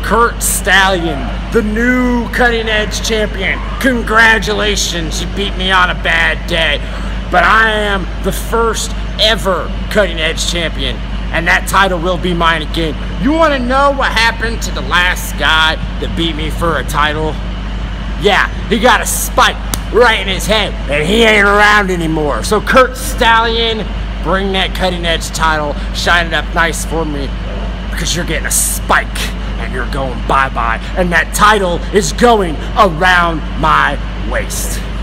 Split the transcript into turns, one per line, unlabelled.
Curt Stallion, the new cutting edge champion. Congratulations, you beat me on a bad day. But I am the first ever cutting edge champion, and that title will be mine again. You want to know what happened to the last guy that beat me for a title? Yeah, he got a spike right in his head, and he ain't around anymore. So Curt Stallion, bring that cutting edge title, shine it up nice for me, because you're getting a spike, and you're going bye-bye, and that title is going around my waist.